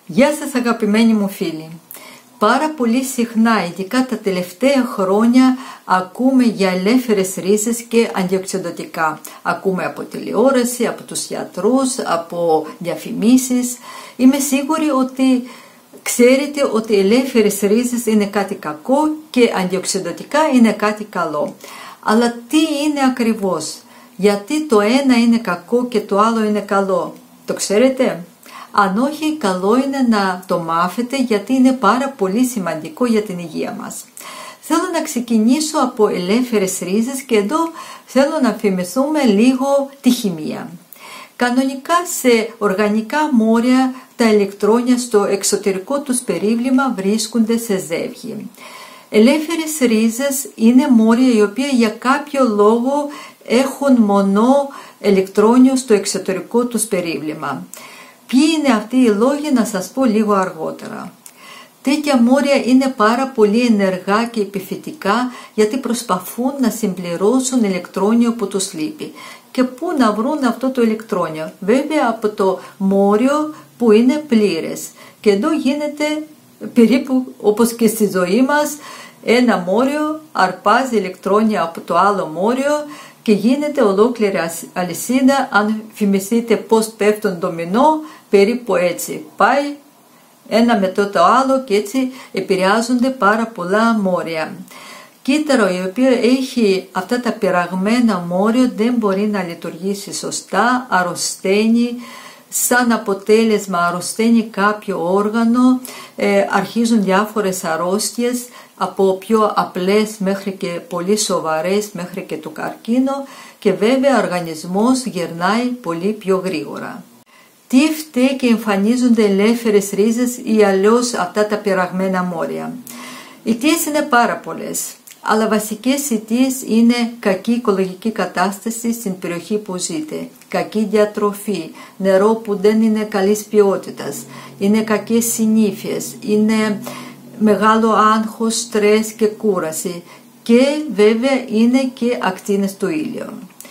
Γεια σας αγαπημένοι μου φίλοι. Πάρα πολύ συχνά, ειδικά τα τελευταία χρόνια, ακούμε για ελεύθερες ρίζες και αντιοξυδοτικά. Ακούμε από τηλεόραση, από τους γιατρούς, από διαφημίσεις. Είμαι σίγουρη ότι ξέρετε ότι ελεύθερες ρίζες είναι κάτι κακό και αντιοξυδοτικά είναι κάτι καλό. Αλλά τι είναι ακριβώς? Γιατί το ένα είναι κακό και το άλλο είναι καλό? Το ξέρετε? Αν όχι, καλό είναι να το μάθετε, γιατί είναι πάρα πολύ σημαντικό για την υγεία μας. Θέλω να ξεκινήσω από ελεύθερες ρίζες και εδώ θέλω να θυμηθούμε λίγο τη χημεία. Κανονικά σε οργανικά μόρια τα ηλεκτρόνια στο εξωτερικό τους περίβλημα βρίσκονται σε ζεύγη. Ελεύθερες ρίζες είναι μόρια οι οποία για κάποιο λόγο έχουν μονό ηλεκτρόνιο στο εξωτερικό τους περίβλημα. Ποιοι είναι αυτοί οι λόγοι να σας πω λίγο αργότερα. Τέτοια μόρια είναι πάρα πολύ ενεργά και επιθετικά, γιατί προσπαθούν να συμπληρώσουν ηλεκτρόνιο που τους λείπει. Και πού να βρουν αυτό το ηλεκτρόνιο? Βέβαια από το μόριο που είναι πλήρες. Και εδώ γίνεται περίπου όπως και στη ζωή μας, ένα μόριο αρπάζει ηλεκτρόνια από το άλλο μόριο και γίνεται ολόκληρη αλυσίδα. Αν θυμηθείτε πώς πέφτουν ντομινό, περίπου έτσι πάει ένα μετά το άλλο και έτσι επηρεάζονται πάρα πολλά μόρια. Κύτταρο η οποία έχει αυτά τα πειραγμένα μόρια δεν μπορεί να λειτουργήσει σωστά, αρρωσταίνει, σαν αποτέλεσμα αρρωσταίνει κάποιο όργανο, αρχίζουν διάφορες αρρώστιες, από πιο απλές μέχρι και πολύ σοβαρές, μέχρι και το καρκίνο, και βέβαια ο οργανισμός γερνάει πολύ πιο γρήγορα. Τι φταίει και εμφανίζονται ελεύθερες ρίζες ή αλλιώς αυτά τα πειραγμένα μόρια? Οι αιτίες είναι πάρα πολλές, αλλά βασικές αιτίες είναι κακή οικολογική κατάσταση στην περιοχή που ζείτε, κακή διατροφή, νερό που δεν είναι καλής ποιότητας, είναι κακές συνήθειες, είναι μεγάλο άγχος, στρες και κούραση, και βέβαια είναι και ακτίνες του ήλιου.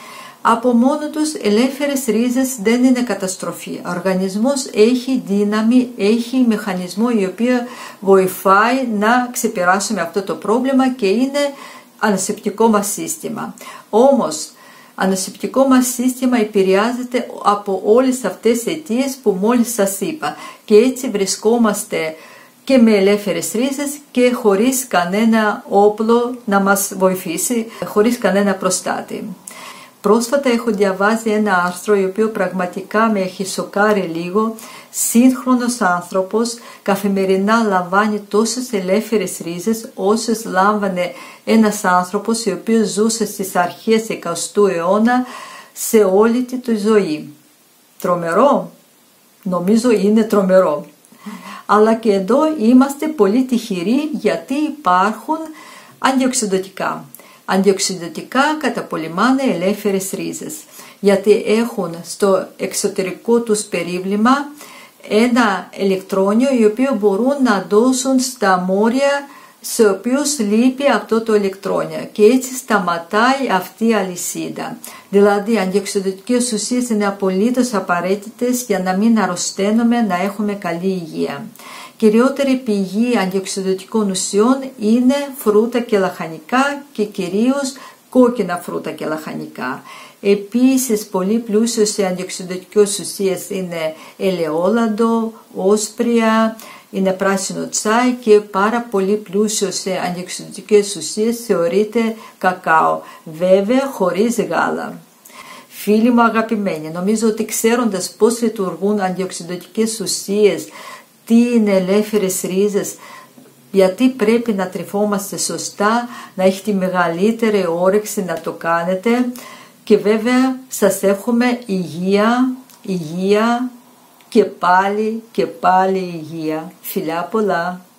Από μόνο τους ελεύθερες ρίζες δεν είναι καταστροφή. Ο οργανισμός έχει δύναμη, έχει μηχανισμό η οποία βοηθάει να ξεπεράσουμε αυτό το πρόβλημα, και είναι ανασεπτικό μας σύστημα. Όμως, ανασεπτικό μας σύστημα επηρεάζεται από όλες αυτές τις αιτίες που μόλις σας είπα, και έτσι βρισκόμαστε και με ελεύθερες ρίζες και χωρίς κανένα όπλο να μας βοηθήσει, χωρίς κανένα προστάτη. Πρόσφατα έχω διαβάσει ένα άρθρο το οποίο πραγματικά με έχει σοκάρει λίγο. Σύγχρονος άνθρωπος καθημερινά λαμβάνει τόσες ελεύθερες ρίζες όσες λάμβανε ένας άνθρωπος ο οποίος ζούσε στις αρχές 20ου αιώνα σε όλη τη ζωή. Τρομερό? Νομίζω είναι τρομερό. Αλλά και εδώ είμαστε πολύ τυχεροί, γιατί υπάρχουν αντιοξυδοτικά. Αντιοξυδοτικά καταπολεμάνε ελεύθερες ρίζες, γιατί έχουν στο εξωτερικό τους περίβλημα ένα ηλεκτρόνιο οι οποίοι μπορούν να δώσουν στα μόρια σε οποίους λείπει αυτό το ηλεκτρόνιο, και έτσι σταματάει αυτή η αλυσίδα. Δηλαδή οι αντιοξυδοτικές ουσίες είναι απολύτως απαραίτητες για να μην αρρωσταίνουμε, να έχουμε καλή υγεία. Κυριότερη πηγή αντιοξυδοτικών ουσιών είναι φρούτα και λαχανικά, και κυρίως κόκκινα φρούτα και λαχανικά. Επίσης πολύ πλούσιο σε αντιοξυδοτικές ουσίες είναι ελαιόλαδο, όσπρια, είναι πράσινο τσάι, και πάρα πολύ πλούσιο σε αντιοξυδοτικές ουσίες θεωρείται κακάο, βέβαια χωρίς γάλα. Φίλοι μου αγαπημένοι, νομίζω ότι ξέροντας πώς λειτουργούν αντιοξυδοτικές ουσίες, τι είναι ελεύθερες ρίζες, γιατί πρέπει να τρεφόμαστε σωστά, να έχετε μεγαλύτερη όρεξη να το κάνετε, και βέβαια σας εύχομαι υγεία και πάλι υγεία. Φιλιά πολλά.